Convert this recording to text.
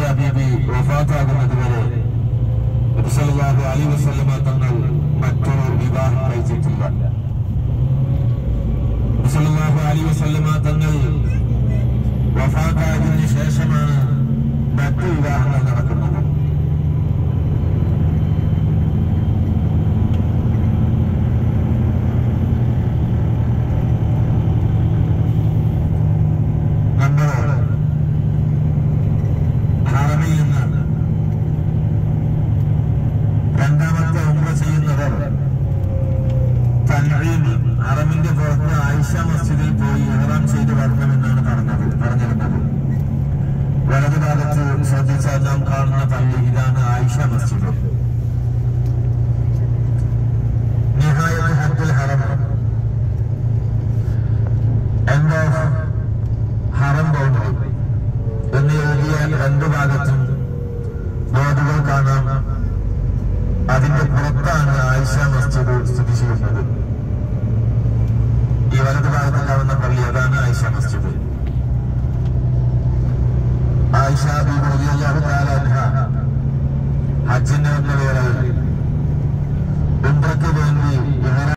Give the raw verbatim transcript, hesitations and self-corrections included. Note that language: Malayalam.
ഹബീബി വഫാത്താകുന്നത് വരെ നബി സല്ലല്ലാഹു അലൈഹി വസല്ലമ തങ്ങൾ മറ്റൊരു വിവാഹം കഴിച്ചിട്ടില്ല. നബി സല്ലല്ലാഹു അലൈഹി വസല്ലമ തങ്ങൾ വഫാത്തായതിനു ശേഷമാണ് മറ്റു വിവാഹങ്ങൾ നടക്കുന്നത്. രണ്ടാമത്തെ ഉംറ ചെയ്യുന്നവർ തൻഈം ഹറമിന്റെ പുറത്ത് ആയിഷ മസ്ജിദിൽ പോയി ഇഹ്റാം ചെയ്ത് വരണമെന്നാണ് പറഞ്ഞത് പറഞ്ഞിരുന്നത്. വലതു ഭാഗത്ത് ശ്രദ്ധിച്ചാൽ നാം കാണുന്ന പള്ളി ഇതാണ് ആയിഷ മസ്ജിദ്. നിഹായത്ത് ഹദ്ദുൽ ഹറം, എൻഡ് ഓഫ് ഹറം ബൗണ്ടറി എന്ന് എഴുതിയ രണ്ടു ഭാഗത്തും ബോർഡുകൾ കാണാം. അതിന്റെ പുറത്താണ് ആയിഷ മസ്ജിദ് സ്ഥിതി ചെയ്യുന്നത്. ഈ വലതു ഭാഗത്തുണ്ടാവുന്ന പള്ളി അതാണ് ആയിഷ മസ്ജിദ്.